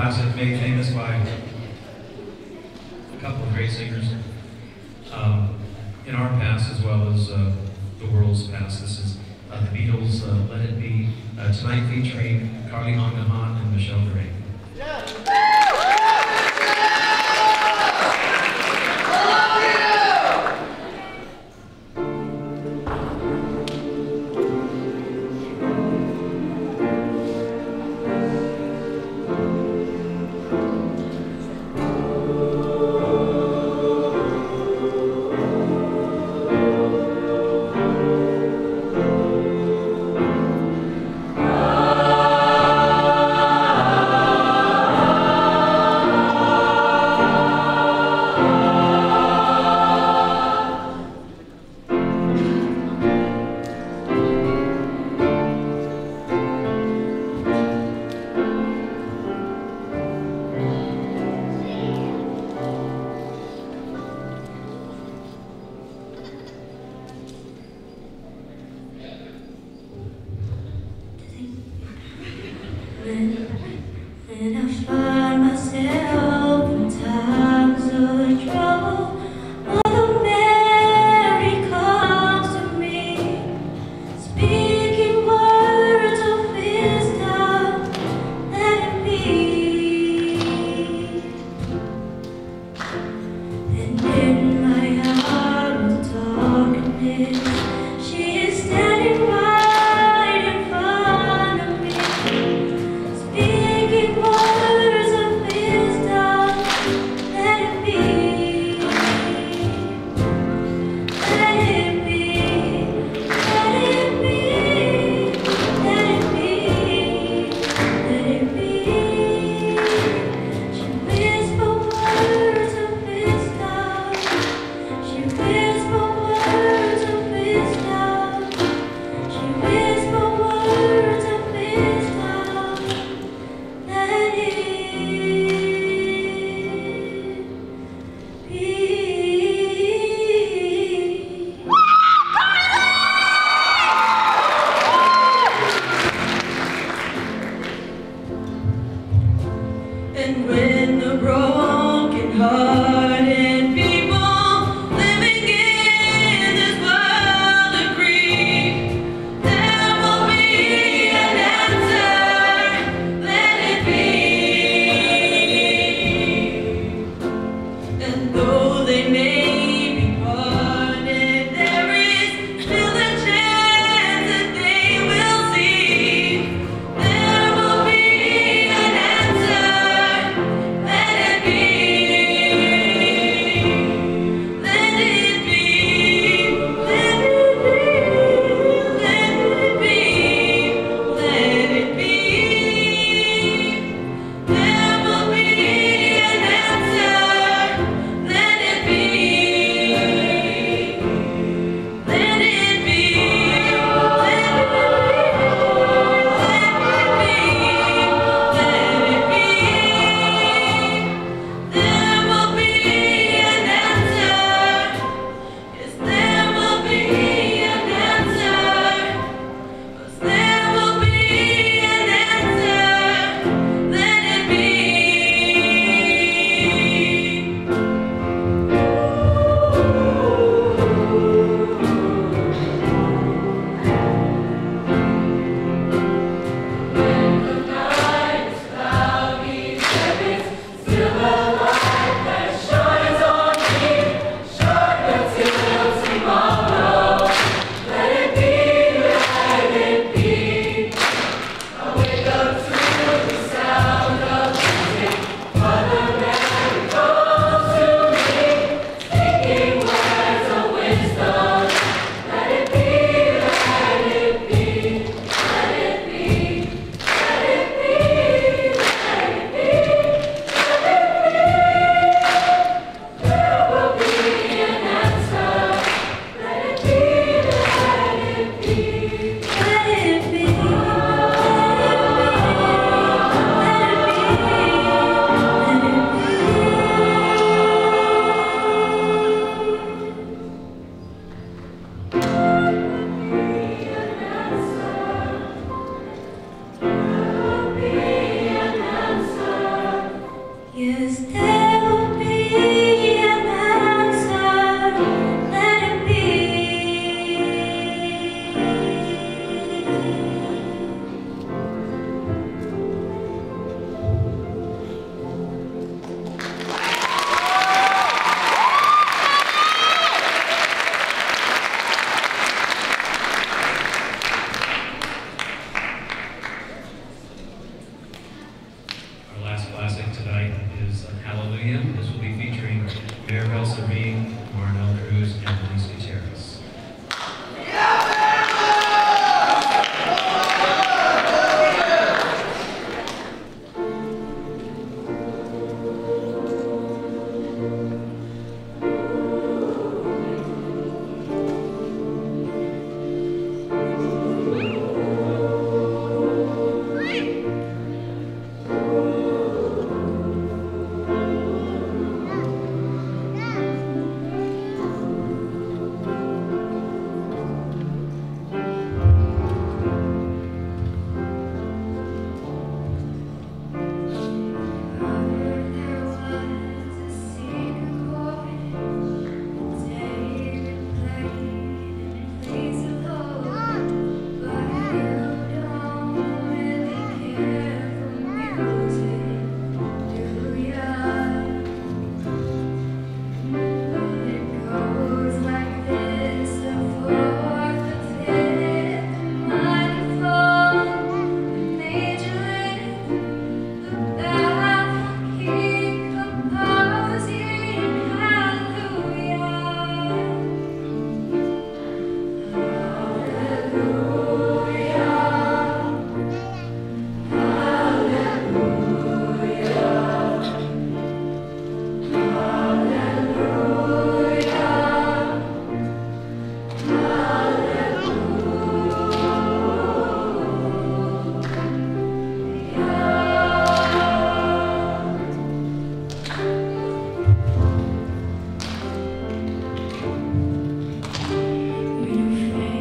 lives have made famous by a couple of great singers in our past as well as the world's past. This is the Beatles' Let It Be, tonight featuring Carly Mongahan and Michelle Duray. Ah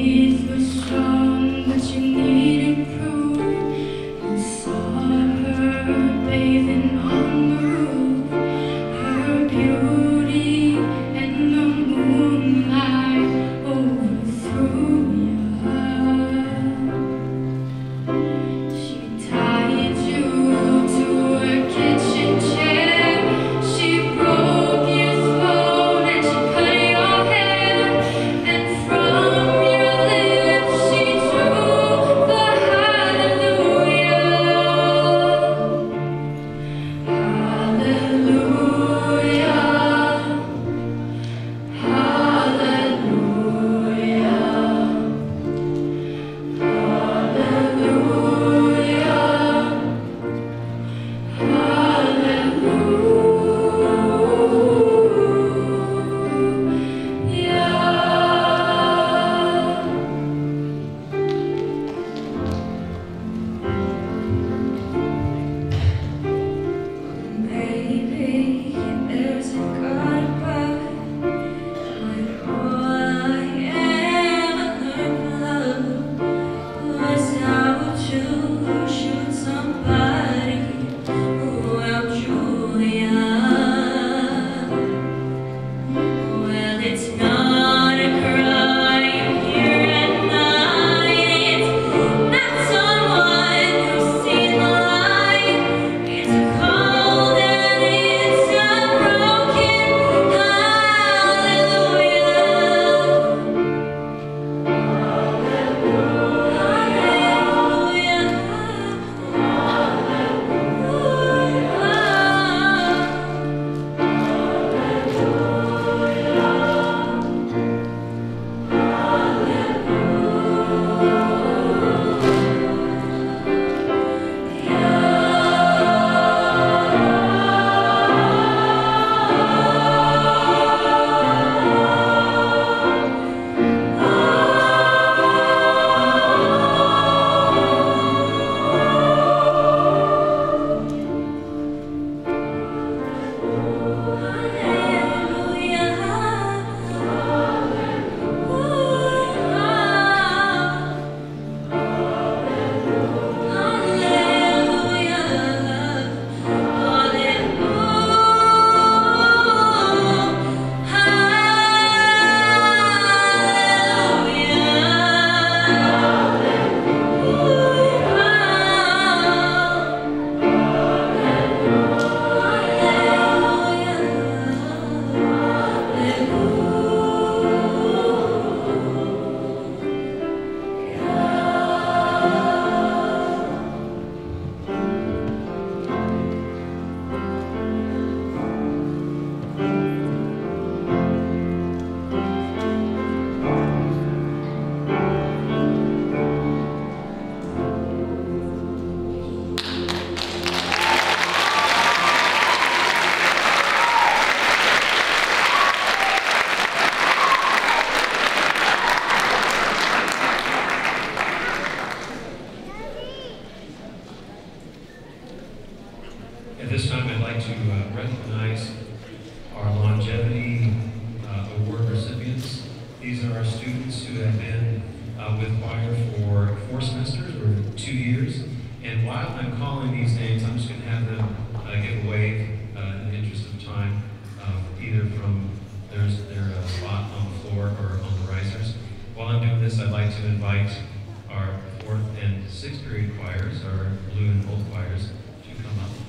recognize our longevity award recipients. These are our students who have been with choir for 4 semesters or 2 years. And while I'm calling these names, I'm just going to have them give a wave in the interest of time, either from their spot on the floor or on the risers. While I'm doing this, I'd like to invite our 4th and 6th period choirs, our blue and gold choirs, to come up.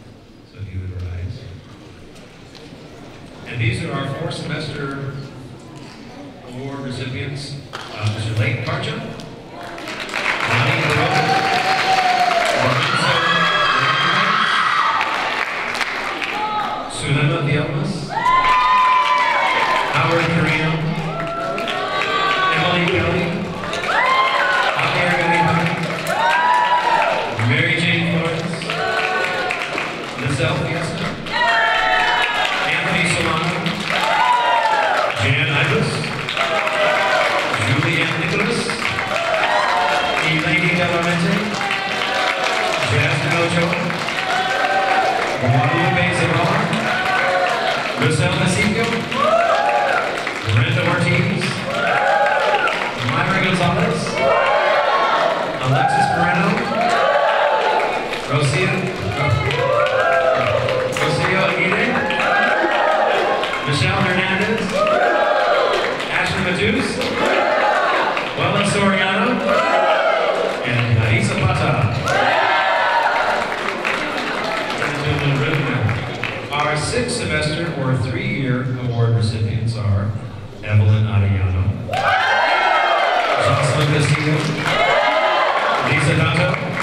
So if you would rise. And these are our 4th semester award recipients. Mr. Lake Karja, Lonnie Burrow, Sulema Vielmas, Howard Carino, Emily Kelly, Javier Garibay, Mary Jane Flores, Lizelle Fiesta, Anthony Solano, Jan Ibis, Julianne Nicholas, Wella Soriano, and Naisa Pata. Our sixth semester or 3-year award recipients are Evelyn Arellano, Jocelyn Castillo, Lisa Dato,